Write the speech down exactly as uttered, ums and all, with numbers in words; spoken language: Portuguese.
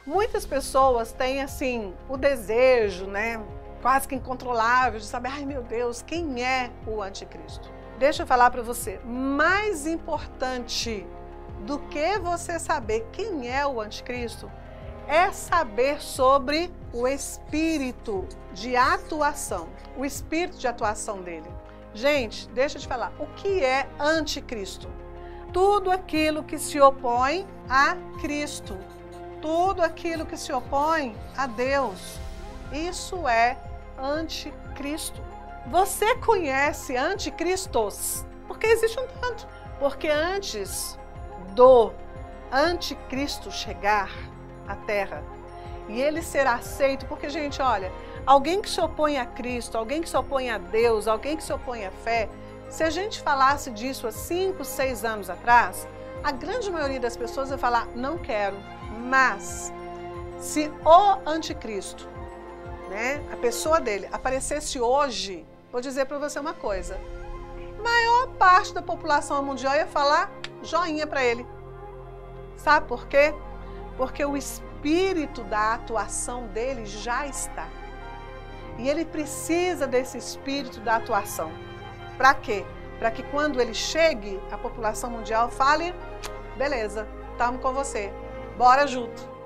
Muitas pessoas têm assim o desejo, né, quase que incontrolável de saber, ai meu Deus, quem é o anticristo? Deixa eu falar para você, mais importante do que você saber quem é o anticristo é saber sobre o espírito de atuação, o espírito de atuação dele. Gente, deixa eu te falar, o que é anticristo? Tudo aquilo que se opõe a Cristo. Tudo aquilo que se opõe a Deus, isso é anticristo. Você conhece anticristos? Porque existe um tanto. Porque antes do anticristo chegar à Terra e ele ser aceito, porque, gente, olha, alguém que se opõe a Cristo, alguém que se opõe a Deus, alguém que se opõe à fé, se a gente falasse disso há cinco, seis anos atrás, a grande maioria das pessoas vai falar, não quero. Mas, se o anticristo, né, a pessoa dele, aparecesse hoje, vou dizer para você uma coisa, a maior parte da população mundial ia falar joinha para ele. Sabe por quê? Porque o espírito da atuação dele já está. E ele precisa desse espírito da atuação. Para quê? Para que quando ele chegue, a população mundial fale, beleza, estamos com você. Bora junto.